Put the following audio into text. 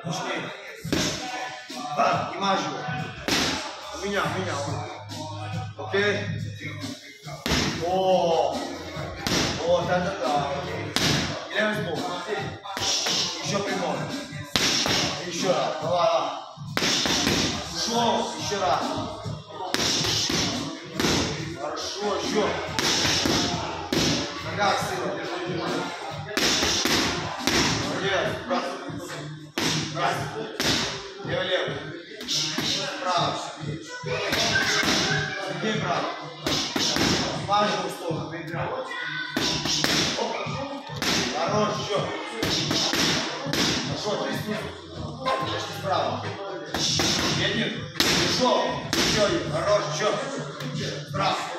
Точнее. Да, и мажу. У меня. Окей? О, да. И левый сбоку. Еще прямой. Еще раз. Давай. Ушел. Еще раз. Хорошо, еще. Нога сила. Молодец. Раз. Левый. Право. Где право? Важную сторону. Хорош, еще. Хорошо, 3 минуты. Справа. Едет. Ушел. Еще один. Хорош, еще. Справа.